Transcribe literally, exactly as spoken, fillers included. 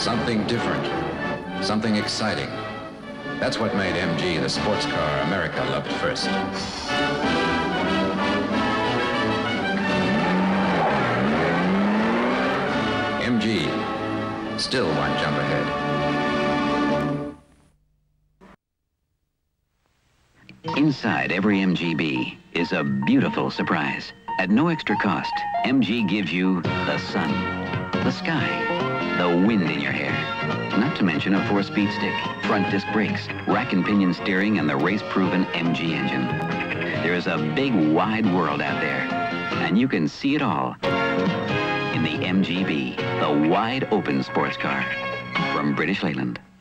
Something different, something exciting. That's what made M G the sports car America loved first. M G, still one jump ahead. Inside every M G B is a beautiful surprise. At no extra cost, M G gives you the sun, the sky, the wind in your hair. Not to mention a four-speed stick, front disc brakes, rack and pinion steering, and the race-proven M G engine. There is a big, wide world out there, and you can see it all in the M G B, the wide-open sports car from British Leyland.